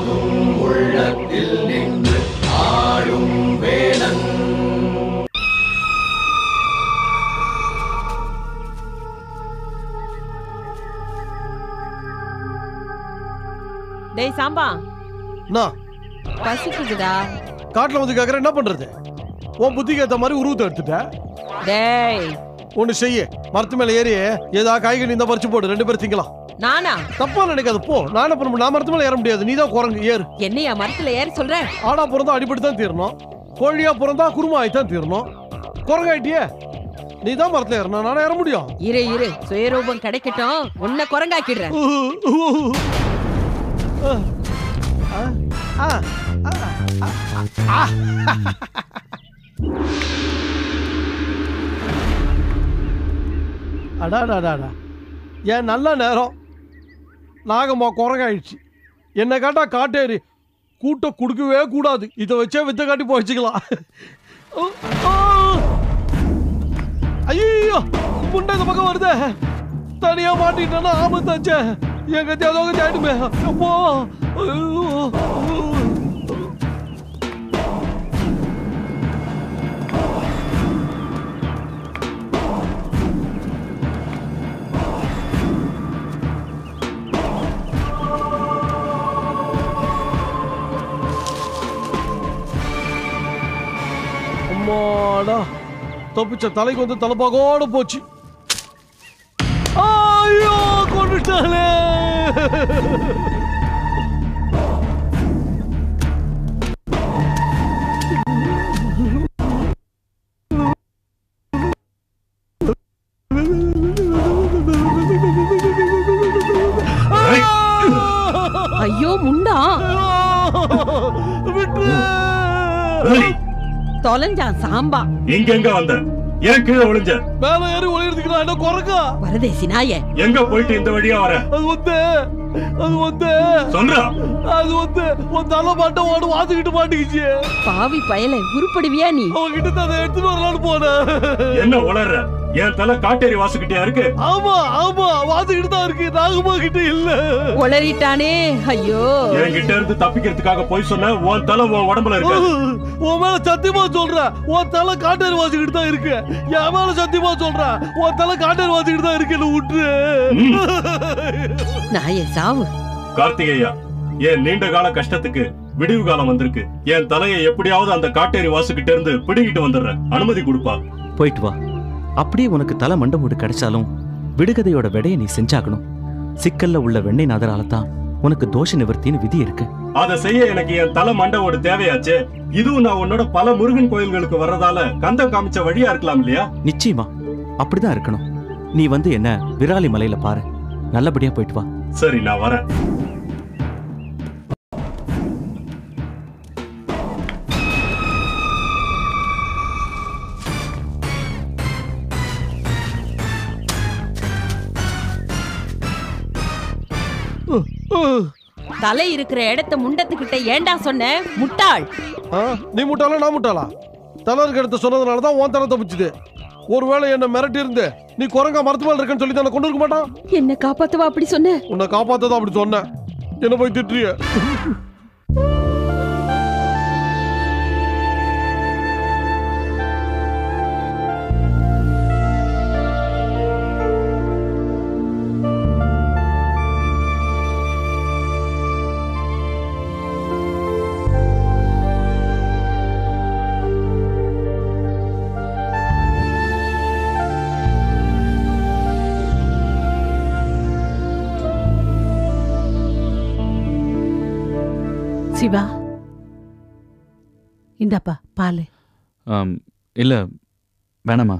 போதும் உள்ளத்தில் நின்று ஆடும் வேலன். டேய் சாம்பா, பசிக்குதுடா. காட்டுல வந்து கேக்குற என்ன பண்றது? உன் புத்திக்கு ஏத்த மாதிரி உருவத்தை எடுத்துட்ட. டேய் ஒண்ணு செய்ய, மரத்து மேல ஏறி ஏதாவது காய்கறி இந்த பறிச்சு போடு, 2 பேரும் திங்கலாம். நானா? தப்பா நினைக்காது, போ. நான் என்ன பண்ண முடியும்? நான் மரத்து மேல ஏற முடியாது, நீதான் குரங்கு, ஏறு. என்னையா மரத்துல ஏற சொல்ற? ஆடா பிறந்தா அடிபட்டு தான் தீரணும், கோழியா பிறந்தா குருமா ஆயித்தான் தீரணும். குரங்காயிட்டியே, நீதான் மரத்துல ஏறணும், நானே ஏற முடியும். இரு சுயரூபம் கிடைக்கட்டும், உன்னை குரங்காக்கிடுறேன். அடாடாடாடா, ஏன் நல்ல நேரம். நாகம்மா குரங்காயிடுச்சு. என்னை காட்டா காட்டேரி கூட்ட கொடுக்கவே கூடாது. இதை வச்சே வித்த காட்டி போச்சுக்கலாம். ஐயோ, முண்டை இந்த பக்கம் வருது. தனியா மாட்டிட்டேன்னா ஆபத்தாச்சே. என் கத்தி அதோ கத்தி ஆயிடுமே. அப்போ அம்மாடா, தப்பிச்ச. தலைக்கு வந்து தலைப்பாகோட போச்சு. ஐயோ, கொண்டுட்டானே. ஐயோ முண்டா, விட்டு தொலைஞ்சான் சாம்பா. எங்க வந்த? ஏன் கீழே விழுஞ்ச? மேல ஏறி ஒளியறதுக்கு நான் என்ன குரங்கா? வரதேசி நாயே, எங்க போயிட்டு இந்த வழியா வர? அது வந்து சொல்றா. அது வந்து உன் தலை பாட்ட ஓடு வாத்துக்கிட்டு மாட்டிக்கிச்சு. பாவி பயலை, உருப்படுவியா நீ? அவங்கிட்ட தான் அதை எடுத்துட்டு வரலான்னு போனேன். என்ன உளர்ற? என் தலை காட்டேரி வாசுகிட்டே இருக்கு. ஆமா ஆமா, வாத்துக்கிட்டு தான் இருக்கு, நாகமா கிட்ட இல்ல. உளறிட்டானே. ஐயோ, என்கிட்ட இருந்து தப்பிக்கிறதுக்காக போய் சொன்ன. உன் தலை உன் உடம்புல இருக்கு. உன் மேல சத்தியமா சொல்ற, உன் தலை காட்டேரி வாசிக்கிட்டு தான் இருக்கு. என் மேல சத்தியமா சொல்ற, உன் தலை காட்டேரி வாசிக்கிட்டு தான் இருக்கு. விட்டுரு. நாயே சாவு. கார்த்திகேயா, என் நீண்ட கால கஷ்டத்துக்கு விடிவு காலம் வந்திருக்கு. என் தலையை எப்படியாவது அந்த காட்டேரி வாசுகிட்ட இருந்து பிடிக்கிட்டு வந்துடுறேன். அனுமதி கொடுப்பா? போயிட்டு வா. அப்படியே உனக்கு தலை மண்டமூடு கிடைச்சாலும் விடுகதையோட விடையை நீ செஞ்சாகணும். சிக்கல்ல உள்ள வெண்ணெய் நாதரால தான் உனக்கு தோஷ நிவர்த்தின்னு விதி இருக்கு. அதை செய்ய எனக்கு என் தலை மண்டவோட தேவையாச்சு. இதுவும் நான் உன்னோட பல முருகன் கோயில்களுக்கு வர்றதால கந்தம் காமிச்ச வழியா இருக்கலாம் இல்லையா? நிச்சயமா அப்படிதான் இருக்கணும். நீ வந்து என்ன விராலி மலையில பாரு. நல்லபடியா போயிட்டு வா. சரி, நான் வரேன். தலை இருக்கிற இடத்த முண்டத்துக்கிட்ட ஏண்டா சொன்ன முட்டாள்? நீ முட்டாளா நான் முட்டாளா? தலை இருக்கிற இடத்த சொன்னதுனாலதான் உன் தலை தப்பிச்சுது. ஒருவேளை என்ன மிரட்டி இருந்து நீ குரங்கா மரத்து மேல இருக்கன்னு சொல்லி தானே கொண்டு இருக்க மாட்டான். என்ன காப்பாத்துவா அப்படி சொன்ன? உன்னை காப்பாத்ததான் அப்படி சொன்ன. என்ன போய் திட்டுறிய? சிவா, இந்தாப்பா பால். இல்ல வேணாமா.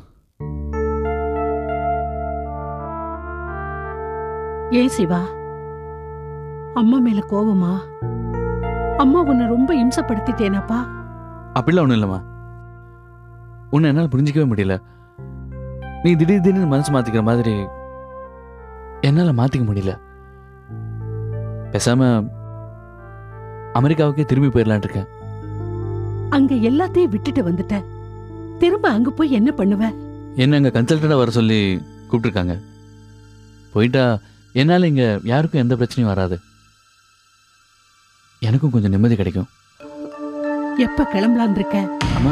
ஏன் சிவா, அம்மா மேல கோவமா? அம்மா உன்னை ரொம்ப இம்சப்படுத்திட்டேனாப்பா? அப்படிலாம் ஒண்ணும் இல்லம்மா. உன்னை என்னால புரிஞ்சிக்கவே முடியல. நீ திடீர்னு மனசு மாத்திக்கிற மாதிரி என்னால மாத்திக்க முடியல. பேசாம அமெரிக்காவுக்கே திரும்பி போயிடலான் இருக்கேன். அங்க எல்லாத்தையும் விட்டுட்டு வந்துட்ட, திரும்ப அங்க போய் என்ன பண்ணுவ? என்ன அங்க கன்சல்டண்டா வர சொல்லி கூப்பிட்டுருக்காங்க. போயிட்டா என்னால இங்க யாருக்கும் எந்த பிரச்சனையும் வராது. எனக்கும் கொஞ்சம் நிம்மதி கிடைக்கும். எப்ப கிளம்பலான் இருக்க? அம்மா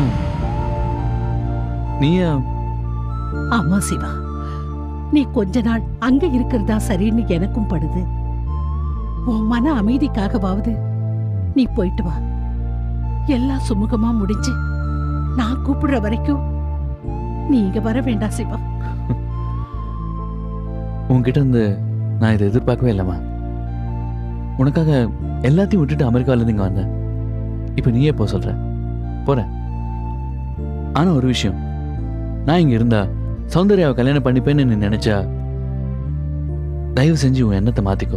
நீயா? ஆமா சிவா, நீ கொஞ்ச நாள் அங்க இருக்கிறதா சரின்னு எனக்கும் படுது. உன் மன அமைதிக்காகவாவது நீ போயிட்டு வா. எல்லாம் சுமூகமா முடிஞ்சு நான் கூப்பிடுற வரைக்கும் நீ இங்க வர வேண்டாம் சிவா. உன்கிட்ட இருந்து நான் இதை எதிர்பார்க்கவே இல்லைம்மா. உனக்காக எல்லாத்தையும் விட்டுட்டு அமெரிக்காவிலேருந்து இங்கே வந்தேன். இப்போ நீயே போ சொல்ற, போறேன். ஆனால் ஒரு விஷயம், நான் இங்கே இருந்தா சௌந்தர்யாவை கல்யாணம் பண்ணிப்பேன்னு நீ நினைச்சா தயவு செஞ்சு உன் எண்ணத்தை மாத்திக்கோ.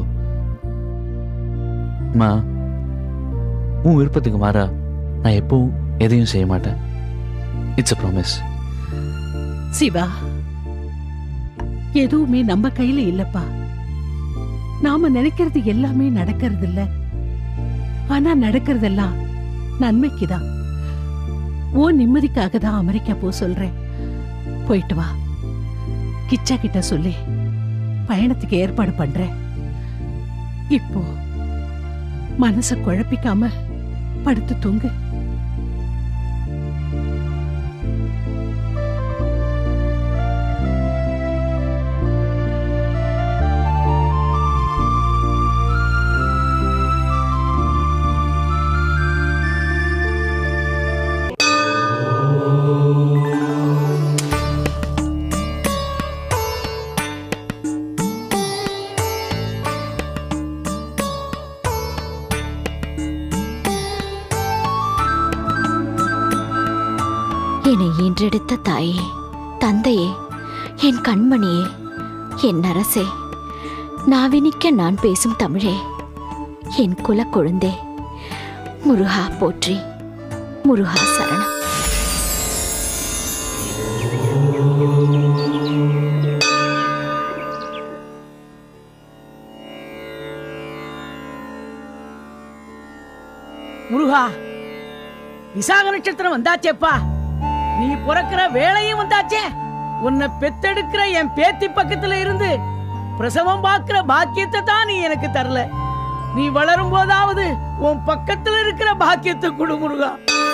அம்மா, உன் விருப்பத்துக்கு மாறா நான் எப்பவும் எதையும் செய்ய மாட்டேன். It's a promise. சிவா, எதுவுமே நம்ம கையில இல்லப்பா. நாம நினைக்கிறது எல்லாமே நடக்கிறது இல்ல. ஆனா நடக்கிறதெல்லாம் நன்மைக்குதான். ஓ நிம்மதிக்காக தான் அமெரிக்கா போ சொல்றேன். போயிட்டு வா. கிச்சா கிட்ட சொல்லி பயணத்துக்கு ஏற்பாடு பண்றேன். இப்போ மனச குழப்பிக்காம படுத்து தூங்கு. என்னை ஈன்றெடுத்த தாயே, தந்தையே, என் கண்மணியே, என் அரசே, நாவினிக்க நான் பேசும் தமிழே, என் குல கொழுந்தே, முருகா போற்றி, முருகா சரணம். முருகா, விசாக நட்சத்திரம் வந்தாச்சேப்பா. நீ பிறக்கிற வேளையும் வந்தாச்சே. உன்னை பெத்தெடுக்கிற என் பேத்தி பக்கத்துல இருந்து பிரசவம் பார்க்கிற பாக்கியத்தை தான் நீ எனக்கு தரல. நீ வளரும் போதாவது உன் பக்கத்துல இருக்கிற பாக்கியத்தை கொடு முருகா.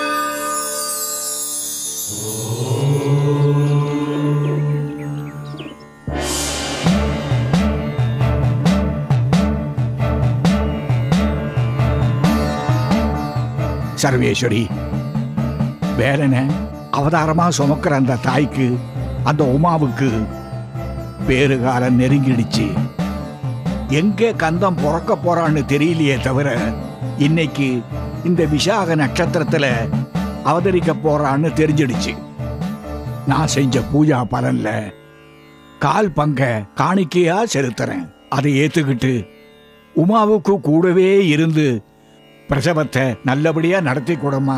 சர்வேஸ்வரி, வேறென்ன அவதாரமா சுமக்கிற அந்த தாய்க்கு, அந்த உமாவுக்கு பேரு காலம் நெருங்கிடுச்சு. எங்கே கந்தம் பிறக்க போறான்னு தெரியலையே தவிர இன்னைக்கு இந்த விசாக நட்சத்திரத்துல அவதரிக்க போறான்னு தெரிஞ்சிடுச்சு. நான் செஞ்ச பூஜா பலன்ல கால் பங்க காணிக்கையா செலுத்துறேன். அதை ஏத்துக்கிட்டு உமாவுக்கு கூடவே இருந்து பிரசவத்தை நல்லபடியா நடத்தி கொடுமா.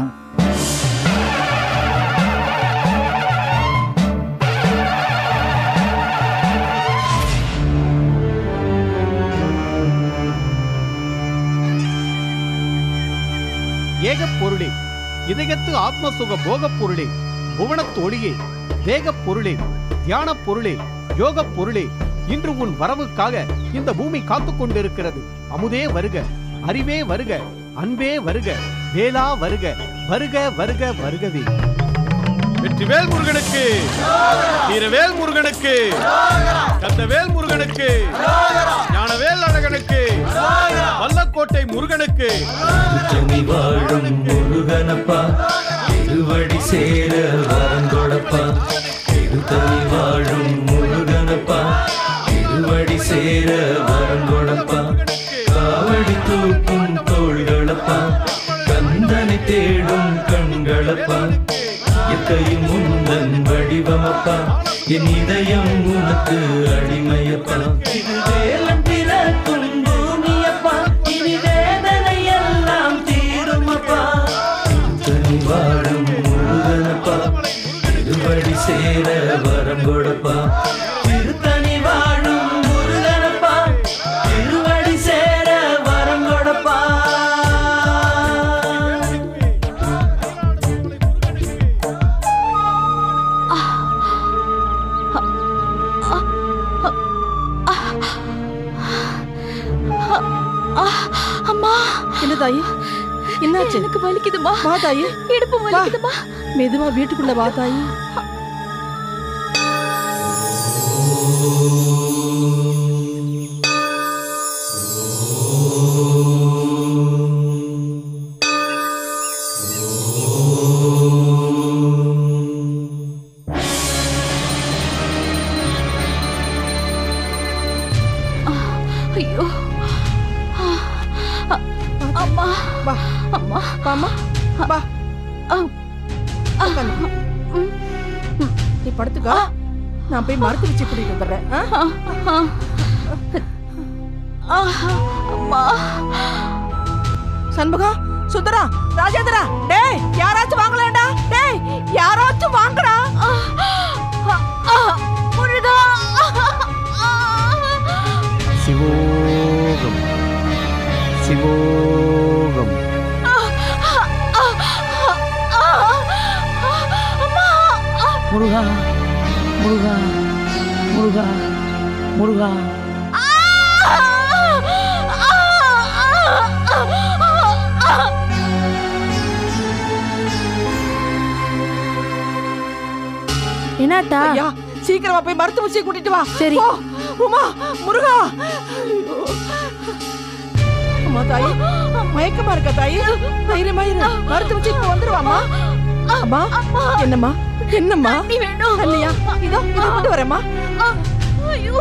ஏகப் பொருளே, இதயத்து ஆத்மசுக போகப் பொருளே, புவனத் ஒளியே, தேகப் பொருளே, தியானப் பொருளே, யோகப் பொருளே, இன்று உன் வரவுக்காக இந்த பூமி காத்துக் கொண்டிருக்கிறது. அமுதே வருக, அறிவே வருக, அன்பே வருக, வேலா வருக, வருக வருக வருகவே. வெற்றிவேல் முருகனுக்கு, வீரவேல் முருகனுக்கு, கந்தவேல் முருகனுக்கு, ஞானவேல் அழகனுக்கு, வல்லக்கோட்டை முருகனுக்கு. வாழும் முருகனப்பா, திருவடி சேர வரங்கொடப்பா. திருத்தணி வாழும் முருகனப்பா, திருவடி சேர வரங்கொடப்பா. காவடி தூக்கும் தோள்களப்பா, கந்தனை தேடும் கண்களப்பா. எத்தையும் முந்தன் வடிவமப்பா, என் இதயம் உனக்கு அடிமையப்பா. இது வேலம் பிறக்கும் பூமியப்பா, இனி வேதனை எல்லாம் தீருமப்பா. திருத்தணி வாழும் முருகனப்பா, திருவடி சேர வரம் கொடுப்பா. திருத்தணி வாழும் முருகனப்பா, திருவடி சேர வரம் கொடுப்பா. அம்மா என்ன தாயி என்னாச்சு? எனக்கு வலிக்குதுமா. வா தாயி. இடுப்பு வலிக்குதுமா. மெதுவா வீட்டுக்குள்ள வா தாயி. ஐயோ அம்மா வா அம்மா வாமா வா. உட்காந்து. நீ படுத்துக்கோ. நான் போய் மரத்து வச்சு கூட்டிட்டு வந்துடுறேன். அம்மா சண்முகம், சுந்தரா, ராஜேந்திரா, டேய் யாராச்சும் வாங்கலாம்டா. டேய் யாராச்சும் வாங்கடா. முருகா. சிவோகம் சிவோகம். முருகா முருகா முருகா முருகா. என்னடா? ஐயா சீக்கிரமா போய் மருத்துவ வச்சு கூட்டிட்டு வா. சரி. உமா, முருகா. அம்மா தாயி, மயக்கமா இருக்க தாயி. தைரியமா இரு. மருத்துவ வச்சு இப்ப வந்துருவாமா. அம்மா என்னம்மா என்னம்மா நீ வேணும் இல்லையா? இதோ இதை கொண்டு வரேம்மா. ஐயோ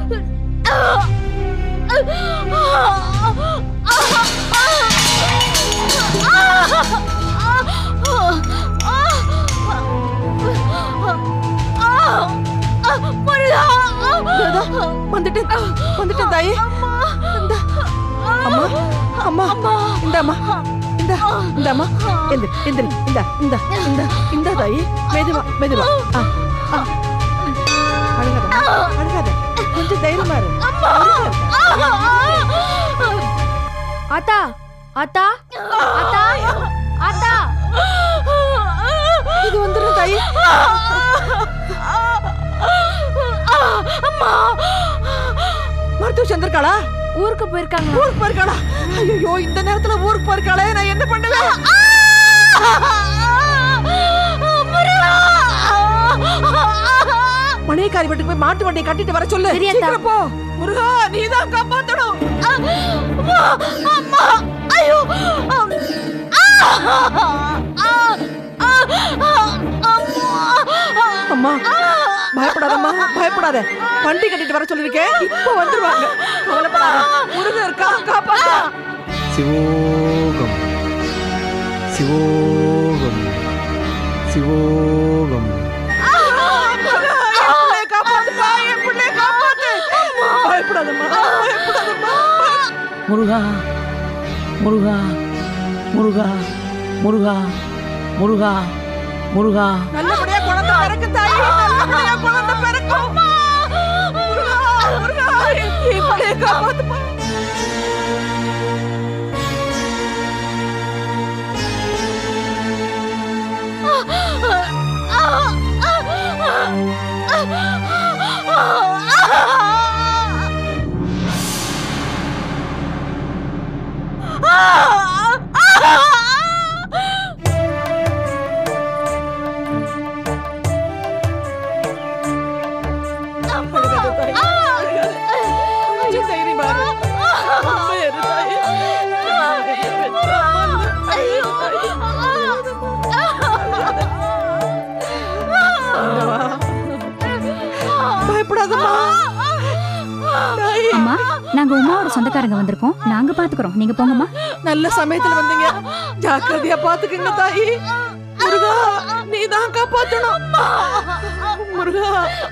வந்துட்டேன் தாயி. அம்மா அம்மா இந்தாம்மா இந்தாம்மா. எந்திரி எந்திரி. இந்த தாயி. மெதுவா மெதுவா. அழுகாத அழுகாத. கொஞ்சம் தைரியமா இரு. ஆத்தா ஆத்தா ஆத்தா ஆத்தா. இது வந்துடும் தாயி. மருத்துவ சந்திரகாளா ஊருக்கு போயிருக்காங்க. ஊருக்கு போயிருக்காளா? ஐயோ இந்த நேரத்துல ஊருக்கு போயிருக்காளே, நான் என்ன பண்ணுவேன்? மணியக்காரி வீட்டுக்கு போய் மாட்டு வண்டியை கட்டிட்டு வர சொல்லு. சீக்கிரம் போ. முருகா நீதான் காப்பாத்தணும். ஐயோ அம்மா பயப்படாதம்மா பயப்படாத. வண்டி கட்டிட்டு வர சொல்லிருக்கேன். இப்ப வந்துருவாங்க. கவலைப்படாத. முருகன் இருக்கா, காப்பாத்த. சிவோகம் சிவோகம் சிவோகம். காப்பாத்துப்பா, என் பிள்ளைய காப்பாத்து. பயப்படாதம்மா பயப்படாதம்மா. முருகா முருகா முருகா முருகா முருகா முருகா. நல்லபடியா குழந்தை பிறக்கும் தாயி. நல்லபடியா குழந்தை பிறக்கும். முருகா முருகா என் பிள்ளைய காப்பாத்துப்பா. அம்மா, நாங்க உமாவோட சொந்தக்காரங்க வந்திருக்கோம். நாங்க பாத்துக்கிறோம், நீங்க போங்கம்மா. நல்ல சமயத்துல வந்தீங்க. ஜாக்கிரதையா பாத்துக்குங்க தாயி. முருகா நீதான் காப்பாத்தணும். முருகா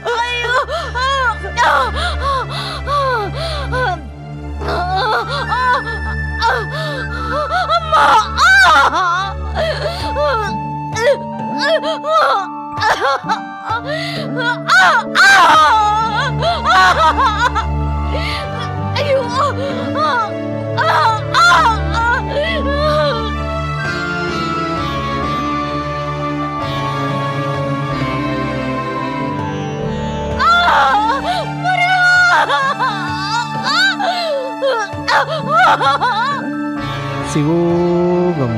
ஐயோ சிவோகம்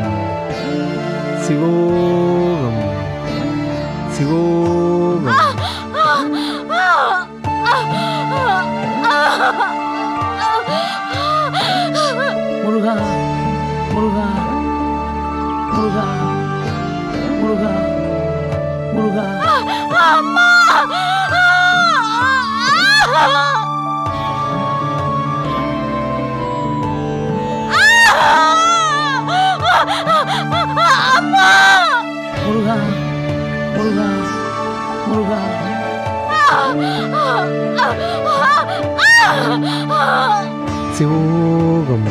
சிவோகம் சிவோகம். முருகா முருகா முருகா முருகா முருகா. அம்மா முருகா முருகா முருகா. சிவோகம்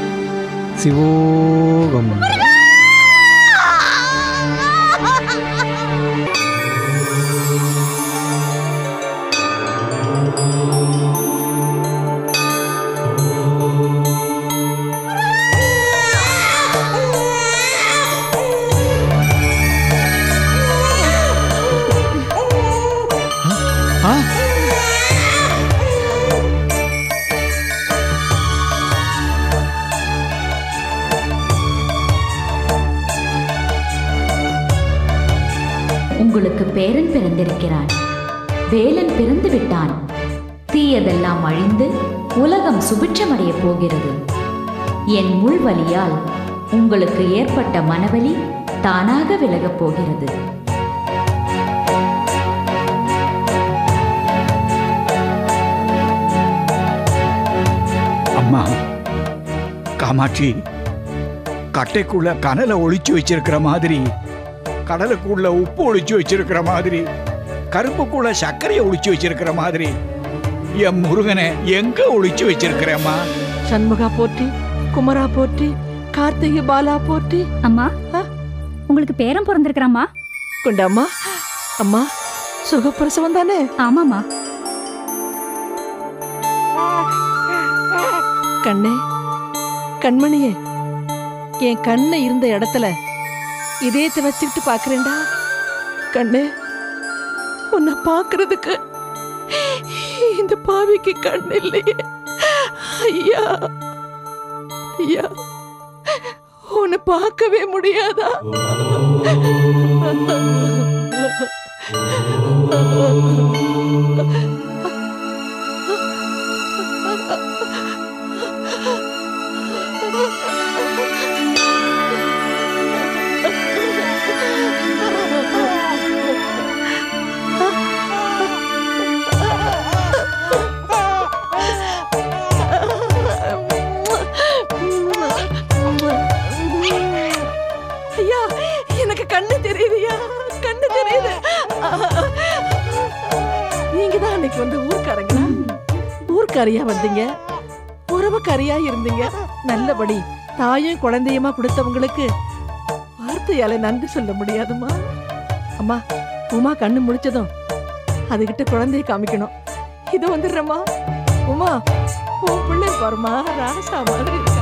சிவோகம். உங்களுக்கு பேரன் பிறந்திருக்கிறான். வேலன் பிறந்து விட்டான். தீயதெல்லாம் அழிந்து உலகம் சுபிட்சமடைய போகிறது. என் முள்வலியால் உங்களுக்கு ஏற்பட்ட மனவலி தானாக விலகப் போகிறது. அம்மா காமாட்சி, கட்டைக்குள்ள கனலை ஒளிச்சு வச்சிருக்கிற மாதிரி, கடலுக்குள்ள உப்பு ஒளிச்சு வச்சிருக்கிற மாதிரி, கரும்புக்குள்ள சர்க்கரையை ஒளிச்சு வச்சிருக்கிற மாதிரி என் முருகனை எங்க ஒளிச்சு வச்சிருக்கிறேம்மா? சண்முகா போற்றி, குமரா போற்றி, கார்த்திகை பாலா போற்றி. அம்மா உங்களுக்கு பேரன் பிறந்திருக்கிறாம்மா. கொண்டாம்மா. அம்மா சுகப்பிரசவம் தானே? ஆமாம்மா. கண்ணே, கண்மணியே, என் கண்ணு இருந்த இடத்துல இதயத்தை வச்சுக்கிட்டு பாக்குறேன்டா. கண்ணே, உன்னை பாக்குறதுக்கு இந்த பாவிக்கு கண் இல்லையே. ஐயா ஐயா, உன்னை பார்க்கவே முடியாதா? ஐயா, எனக்கு கண்ணு தெரியுதுயா, கண்ணு தெரியுது. நீங்க தான் அன்னைக்கு வந்து ஊர்க்காரங்களா? ஊர்க்காரியா வந்தீங்க, உறவுக்காரியா இருந்தீங்க. நல்லபடி தாயும் குழந்தையுமா கொடுத்தவங்களுக்கு வார்த்தையால நன்றி சொல்ல முடியாதுமா. அம்மா, உமா கண்ணு முடிச்சதும் அதுகிட்ட குழந்தைய காமிக்கணும். இது வந்துடுறம்மா. உமா, உன் பிள்ளை பாருமா, ராசா மாதிரி இருக்கா.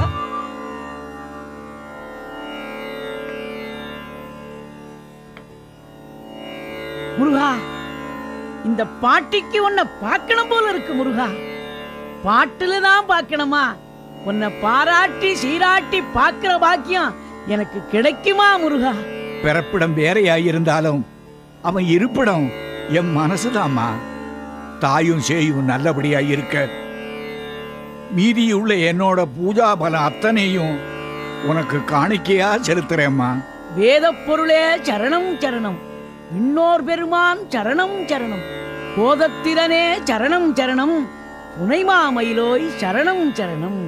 முருகா, இந்த பாட்டிக்கு உன்னை பார்க்கணும் போல இருக்கு முருகா. பாட்டுல தான் பார்க்கணுமா? உன்னை பாராட்டி சீராட்டி பார்க்கிற பாக்கியம் எனக்கு கிடைக்குமா முருகா? பிறப்பிடம் வேறையாயிருந்தாலும் அவன் இருப்பிடம் என் மனசுதாம்மா. தாயும் சேயும் நல்லபடியா இருக்க மீதியுள்ள என்னோட பூஜா பலம் அத்தனையும் உனக்கு காணிக்கையா செலுத்துறேம்மா. வேத பொருளே சரணம் சரணம், இன்னோர் பெருமான் சரணம் சரணம், போதத்திரனே சரணம் சரணம், புனைமாமயிலோய் சரணம் சரணம்.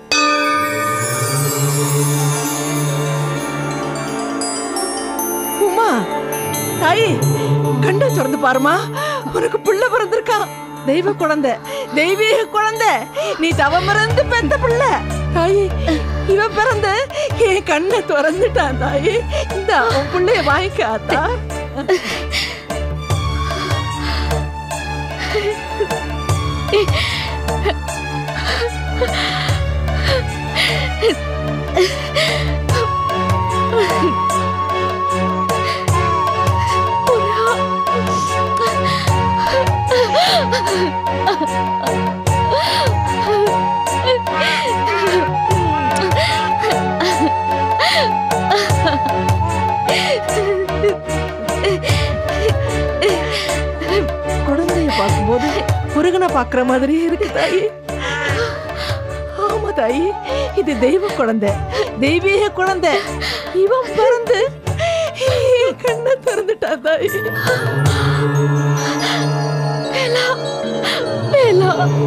உமா, தாயி கண்ணை திறந்து பாருமா, உனக்கு பிள்ளை பிறந்திருக்கா. தெய்வ குழந்தை, தெய்வீக குழந்தை, நீ தவமிருந்து பெத்த பிள்ளை. தாயி, இவன் பிறந்த என் கண்ணை திறந்துட்டான். தாயி, இந்த அவன் பிள்ளைய வாங்கிக்காத்தா. பாக்குற மாதிரியே இருக்கு தாயி. ஆமா தாயி, இது தெய்வ குழந்தை, தெய்வீக குழந்தை. இவன் பிறந்து கண்ணை திறந்துட்டா தாயி. வேலா வேலா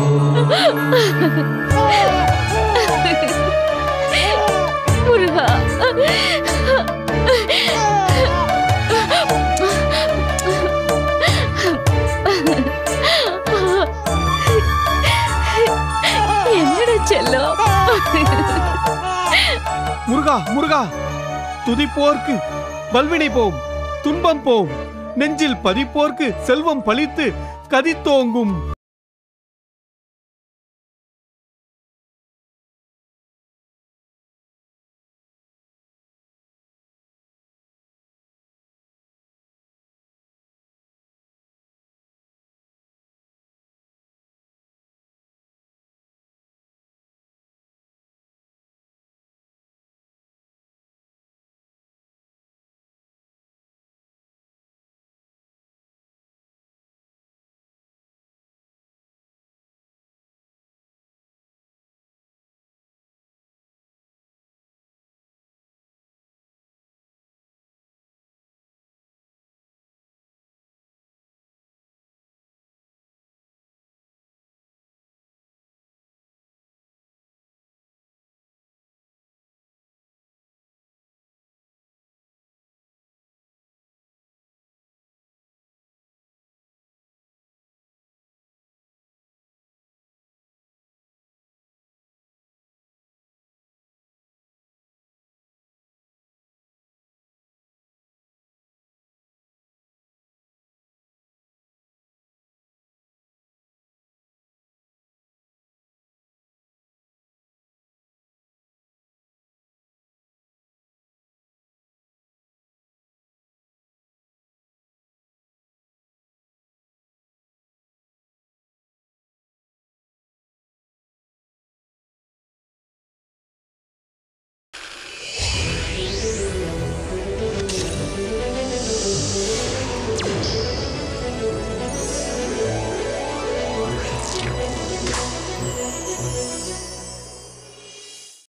முருகா, என்னடா செல்லம். முருகா முருகா, துதிப்போர்க்கு வல்வினை போம், துன்பம் போம், நெஞ்சில் பதிப்போர்க்கு செல்வம் பலித்து கதித்தோங்கும்.